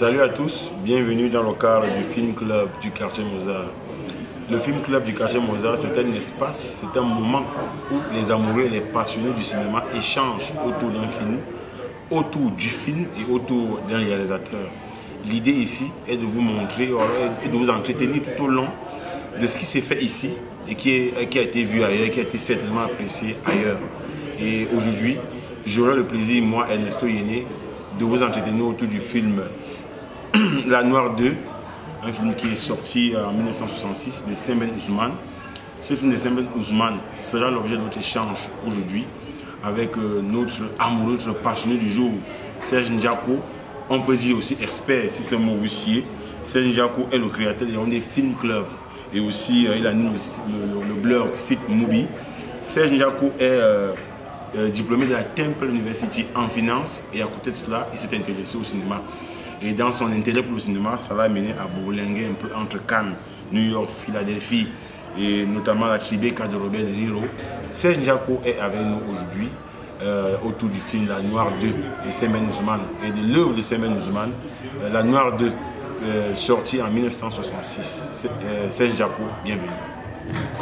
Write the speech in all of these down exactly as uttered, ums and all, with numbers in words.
Salut à tous, bienvenue dans le cadre du Film Club du quartier Mozart. Le Film Club du quartier Mozart, c'est un espace, c'est un moment où les amoureux et les passionnés du cinéma échangent autour d'un film, autour du film et autour d'un réalisateur. L'idée ici est de vous montrer et de vous entretenir tout au long de ce qui s'est fait ici et qui, est, qui a été vu ailleurs, qui a été certainement apprécié ailleurs. Et aujourd'hui, j'aurai le plaisir, moi, Ernesto Yéné, de vous entretenir autour du film La Noire deux, un film qui est sorti en mille neuf cent soixante-six de Saint Ben Ousmane. Ce film de Saint Ben Ousmane sera l'objet de notre échange aujourd'hui avec notre amoureux, notre passionné du jour, Serge Ndiako. On peut dire aussi expert, si c'est un mot voussier. Serge Ndiako est le créateur des Film Club et aussi il anime le, le, le blog site Mubi. Serge Ndiako est euh, euh, diplômé de la Temple University en finance et à côté de cela, il s'est intéressé au cinéma. Et dans son intérêt pour le cinéma, ça l'a mené à bourlinguer un peu entre Cannes, New York, Philadelphie et notamment la Tribeca de Robert De Niro. Serge Ndiako est avec nous aujourd'hui euh, autour du film La Noire deux de Saint Ben Ousmane et de l'œuvre de Saint Ben Ousmane, euh, La Noire deux, euh, sortie en mille neuf cent soixante-six. Euh, Serge Ndiako, bienvenue. Merci.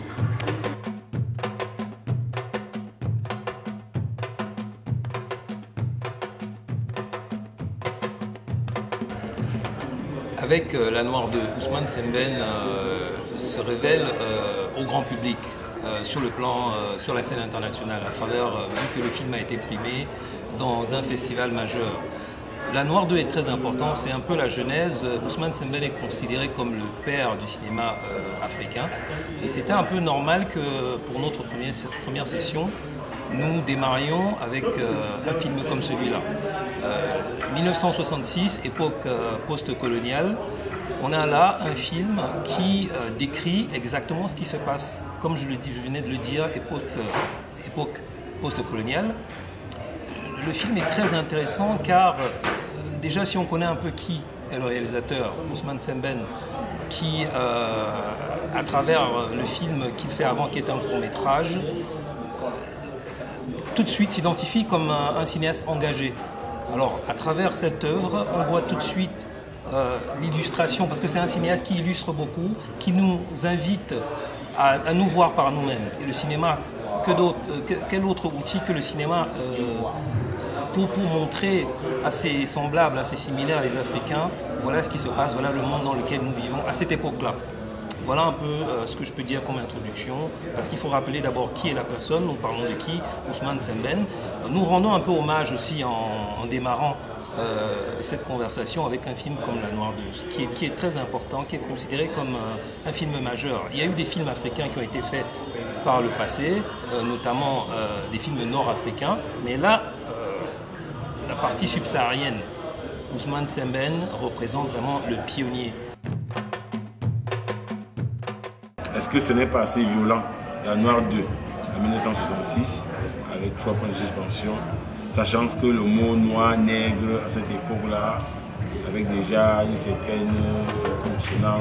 Avec euh, La Noire deux, Ousmane Sembène euh, se révèle euh, au grand public euh, sur le plan, euh, sur la scène internationale, à travers, euh, vu que le film a été primé dans un festival majeur. La Noire deux est très important, c'est un peu la genèse. Ousmane Sembène est considéré comme le père du cinéma euh, africain. Et c'était un peu normal que pour notre première, première session, nous démarrions avec euh, un film comme celui-là. Euh, mille neuf cent soixante-six, époque euh, post-coloniale, on a là un film qui euh, décrit exactement ce qui se passe. Comme je, le dis, je venais de le dire, époque, euh, époque post-coloniale. Le film est très intéressant car euh, déjà si on connaît un peu qui est le réalisateur, Ousmane Sembène, qui euh, à travers le film qu'il fait avant, qui est un court-métrage, tout de suite s'identifie comme un, un cinéaste engagé. Alors, à travers cette œuvre, on voit tout de suite euh, l'illustration, parce que c'est un cinéaste qui illustre beaucoup, qui nous invite à, à nous voir par nous-mêmes. Et le cinéma, que d'autre, que, quel autre outil que le cinéma euh, pour, pour montrer assez semblable, assez similaire à les Africains, voilà ce qui se passe, voilà le monde dans lequel nous vivons à cette époque-là. Voilà un peu euh, ce que je peux dire comme introduction, parce qu'il faut rappeler d'abord qui est la personne, nous parlons de qui, Ousmane Sembène. Nous rendons un peu hommage aussi en, en démarrant euh, cette conversation avec un film comme La Noire deux, qui est, qui est très important, qui est considéré comme un, un film majeur. Il y a eu des films africains qui ont été faits par le passé, euh, notamment euh, des films nord-africains, mais là, euh, la partie subsaharienne, Ousmane Sembène représente vraiment le pionnier. Est-ce que ce n'est pas assez violent, La Noire deux, en mille neuf cent soixante-six, avec trois points de suspension, sachant que le mot noir, nègre, à cette époque-là, avec déjà une certaine consonance.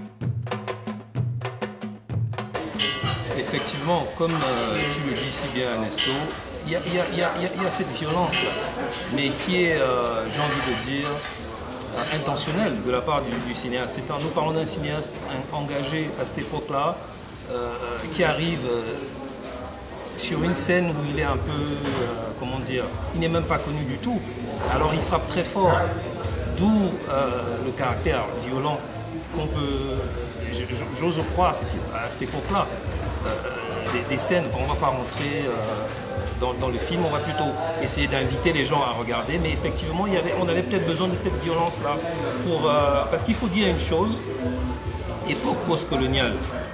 Effectivement, comme euh, tu le dis si bien, Ernesto, il y, y, y, y, y a cette violence-là, mais qui est, euh, j'ai envie de dire, intentionnel de la part du, du cinéaste. Un, nous parlons d'un cinéaste engagé à cette époque-là, euh, qui arrive euh, sur une scène où il est un peu, euh, comment dire, il n'est même pas connu du tout. Alors il frappe très fort, d'où euh, le caractère violent qu'on peut, j'ose croire à cette époque-là. Euh, des, des scènes, on ne va pas rentrer euh, Dans, dans le film, on va plutôt essayer d'inviter les gens à regarder, mais effectivement, il y avait, on avait peut-être besoin de cette violence-là, pour, euh, parce qu'il faut dire une chose, époque post-coloniale,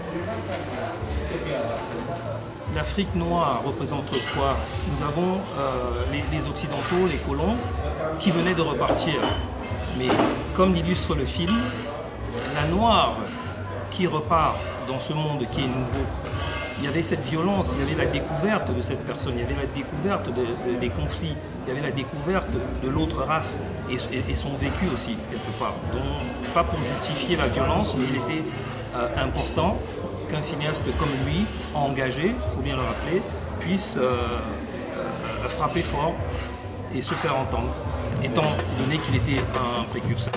l'Afrique noire représente quoi? Nous avons euh, les, les Occidentaux, les colons, qui venaient de repartir, mais comme l'illustre le film, la noire qui repart dans ce monde qui est nouveau, il y avait cette violence, il y avait la découverte de cette personne, il y avait la découverte de, de, des conflits, il y avait la découverte de, de l'autre race et, et, et son vécu aussi, quelque part. Donc, pas pour justifier la violence, mais il était euh, important qu'un cinéaste comme lui, engagé, il faut bien le rappeler, puisse euh, euh, frapper fort et se faire entendre. étant donné qu'il était un précurseur.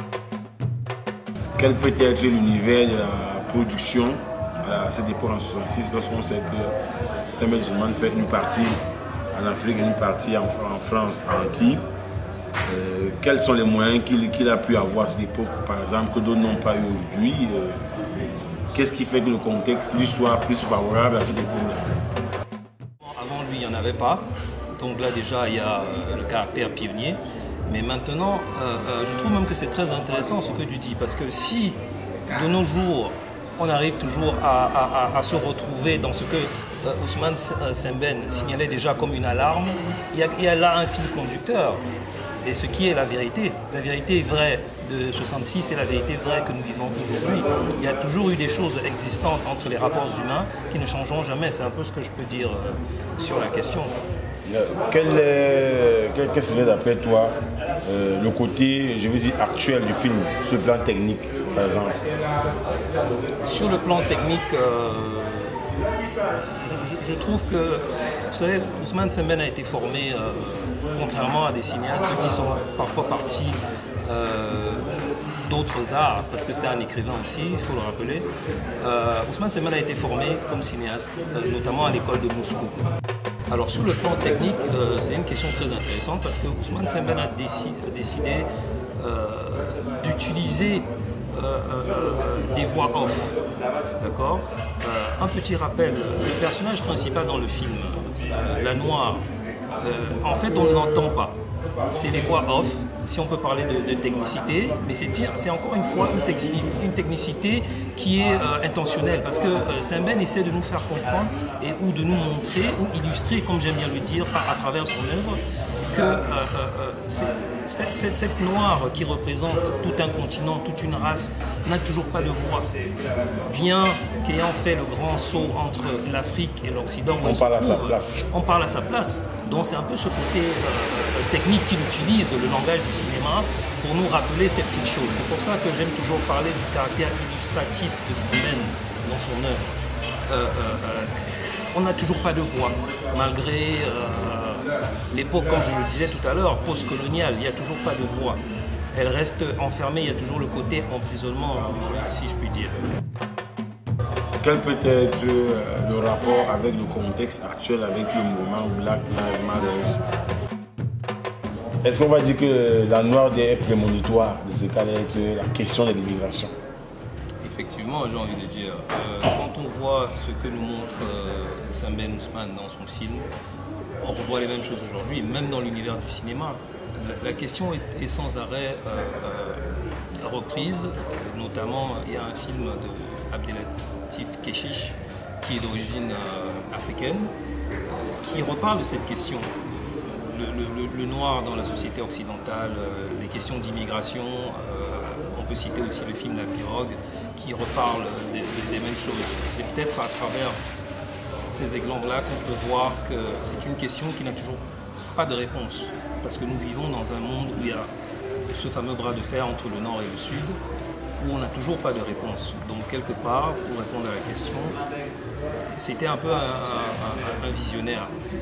Quel peut être l'univers de la production à cette époque en soixante-six, lorsqu'on sait que Saint-Ben Zuman fait une partie en Afrique et une partie en, en France, à Antilles. Euh, quels sont les moyens qu'il qu'il a pu avoir à cette époque, par exemple, que d'autres n'ont pas eu aujourd'hui? euh, Qu'est-ce qui fait que le contexte lui soit plus favorable à cette époque-là? Avant lui, il n'y en avait pas. Donc là, déjà, il y a euh, le caractère pionnier. Mais maintenant, euh, euh, je trouve même que c'est très intéressant ce que tu dis. Parce que si, de nos jours, on arrive toujours à, à, à, à se retrouver dans ce que euh, Ousmane Sembène signalait déjà comme une alarme, il y, a, il y a là un fil conducteur. Et ce qui est la vérité. La vérité vraie de soixante-six et la vérité vraie que nous vivons aujourd'hui. Il y a toujours eu des choses existantes entre les rapports humains qui ne changeront jamais. C'est un peu ce que je peux dire euh, sur la question. Quel est, quel, quel serait d'après toi euh, le côté, je veux dire, actuel du film, sur le plan technique, par exemple? Sur le plan technique, euh, je, je, je trouve que, vous savez, Ousmane Sembène a été formé, euh, contrairement à des cinéastes qui sont parfois partis euh, d'autres arts, parce que c'était un écrivain aussi, il faut le rappeler. Euh, Ousmane Sembène a été formé comme cinéaste, euh, notamment à l'école de Moscou. Alors sur le plan technique, euh, c'est une question très intéressante parce que Ousmane Sembène a décidé, décidé euh, d'utiliser euh, euh, des voix off. D'accord euh, Un petit rappel, le personnage principal dans le film, euh, la Noire, euh, en fait on ne l'entend pas. C'est les voix off, si on peut parler de, de technicité, mais c'est encore une fois une technicité, une technicité qui est euh, intentionnelle, parce que euh, Sembène essaie de nous faire comprendre et, ou de nous montrer, ou illustrer, comme j'aime bien le dire, à, à travers son œuvre, que euh, euh, cette, cette, cette noire qui représente tout un continent, toute une race, n'a toujours pas de voix. Bien qu'ayant fait le grand saut entre l'Afrique et l'Occident, on, parle à sa place. on parle à sa place. Donc c'est un peu ce côté euh, technique qu'il utilise, le langage du cinéma, pour nous rappeler ces petites choses. C'est pour ça que j'aime toujours parler du caractère illustratif de Sembène dans son œuvre. Euh, euh, euh, on n'a toujours pas de voix, malgré euh, l'époque, comme je le disais tout à l'heure, post-coloniale, il n'y a toujours pas de voix. Elle reste enfermée, il y a toujours le côté emprisonnement, si je puis dire. Quel peut être euh, le rapport avec le contexte actuel, avec le mouvement Black Lives Matter? Est-ce qu'on va dire que la noirceur est prémonitoire de ce qu'allait être la question de l'immigration? Effectivement, j'ai envie de dire, euh, quand on voit ce que nous montre euh, Sembène Ousmane dans son film, on revoit les mêmes choses aujourd'hui, même dans l'univers du cinéma. La, la question est, est sans arrêt euh, euh, reprise, notamment il y a un film de Abdelatif Kechiche qui est d'origine euh, africaine, euh, qui reparle de cette question. Le, le, le noir dans la société occidentale, euh, les questions d'immigration, euh, on peut citer aussi le film La Pirogue, qui reparle des, des, des mêmes choses. C'est peut-être à travers ces exemples-là qu'on peut voir que c'est une question qui n'a toujours pas de réponse. Parce que nous vivons dans un monde où il y a ce fameux bras de fer entre le nord et le sud, où on n'a toujours pas de réponse. Donc quelque part, pour répondre à la question, c'était un peu un, un, un visionnaire.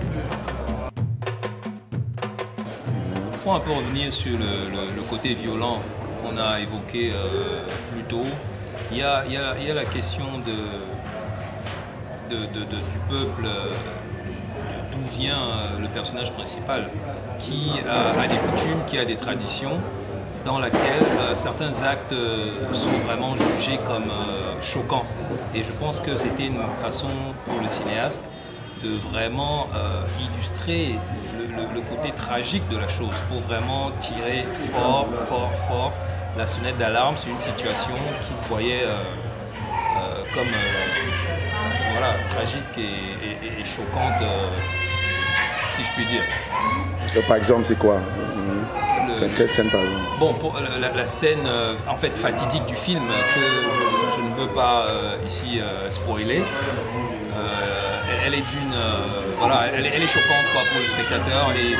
Pour un peu revenir sur le, le, le côté violent qu'on a évoqué euh, plus tôt, il y a, il y a, il y a la question de, de, de, de, du peuple, d'où vient le personnage principal, qui a, a des coutumes, qui a des traditions, dans laquelle euh, certains actes euh, sont vraiment jugés comme euh, choquants. Et je pense que c'était une façon pour le cinéaste de vraiment euh, illustrer le, le, le côté tragique de la chose, pour vraiment tirer fort, fort, fort la sonnette d'alarme sur une situation qu'il voyait euh, euh, comme euh, voilà, tragique et, et, et choquante, euh, si je puis dire. Et par exemple, c'est quoi? Le, Quelle scène par exemple? Bon, pour la, la scène euh, en fait fatidique du film que je, je ne veux pas euh, ici euh, spoiler. Euh, elle, elle est d'une, euh, voilà, elle, elle est choquante quoi, pour le spectateur et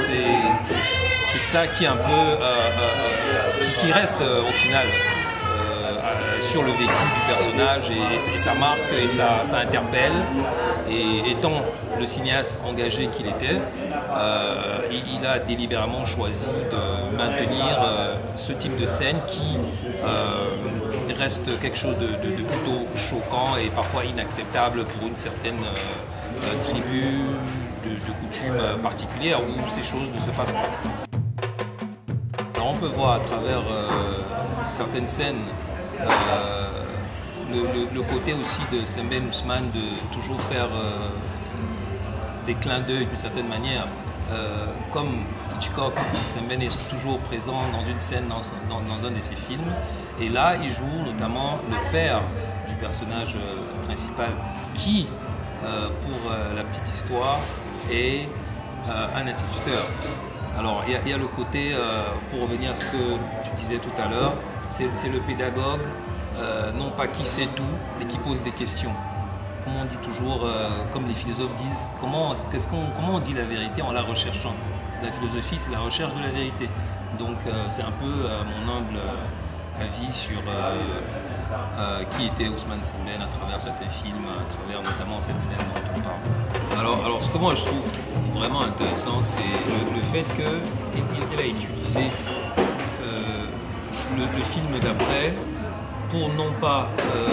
c'est ça qui est un peu, euh, euh, qui reste euh, au final euh, sur le vécu du personnage et, et ça marque et ça, ça interpelle. Et étant le cinéaste engagé qu'il était, euh, il, il a délibérément choisi de maintenir euh, ce type de scène qui euh, reste quelque chose de, de, de plutôt choquant et parfois inacceptable pour une certaine euh, euh, tribu de, de coutumes particulières où ces choses ne se passent pas. Alors on peut voir à travers euh, certaines scènes euh, le, le, le côté aussi de Sembène Ousmane de toujours faire euh, des clins d'œil d'une certaine manière. Euh, comme Hitchcock, Sembène est toujours présent dans une scène dans, dans, dans un de ses films. Et là, il joue notamment le père du personnage euh, principal qui, euh, pour euh, la petite histoire, est euh, un instituteur. Alors, il y, y a le côté, euh, pour revenir à ce que tu disais tout à l'heure, c'est le pédagogue, euh, non pas qui sait tout, mais qui pose des questions. Comme on dit toujours, euh, comme les philosophes disent, comment, qu'on, comment on dit la vérité en la recherchant? La philosophie, c'est la recherche de la vérité. Donc, euh, c'est un peu euh, mon humble avis sur euh, euh, qui était Ousmane Sembène à travers certains films, à travers notamment cette scène dont on parle. Alors, alors ce que moi je trouve vraiment intéressant, c'est le, le fait qu'il a utilisé euh, le, le film d'après pour non pas euh,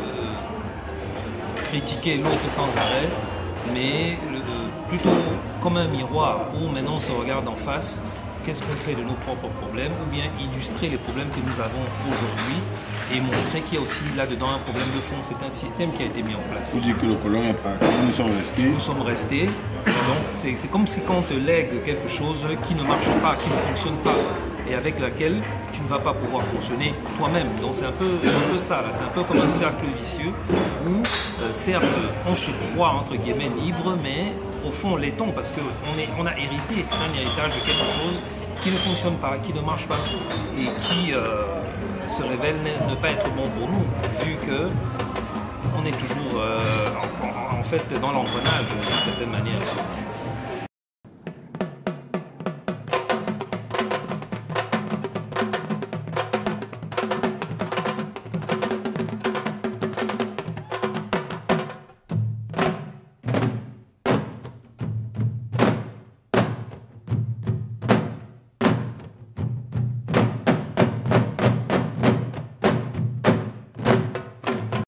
critiquer l'autre sans arrêt, mais le, plutôt comme un miroir où maintenant on se regarde en face. Qu'est-ce qu'on fait de nos propres problèmes, ou bien illustrer les problèmes que nous avons aujourd'hui et montrer qu'il y a aussi là-dedans un problème de fond. C'est un système qui a été mis en place. Vous dites que le colon est parti, nous sommes restés. Nous sommes restés. Donc c'est comme si quand on te lègue quelque chose qui ne marche pas, qui ne fonctionne pas, et avec laquelle tu ne vas pas pouvoir fonctionner toi-même. Donc c'est un peu, un peu ça, là. C'est un peu comme un cercle vicieux où, euh, certes, on se croit entre guillemets libre, mais au fond, l'est-on parce qu'on on a hérité, c'est un héritage de quelque chose qui ne fonctionne pas, qui ne marche pas et qui euh, se révèle ne, ne pas être bon pour nous, vu que on est toujours euh, en, en fait dans l'engrenage d'une certaine manière.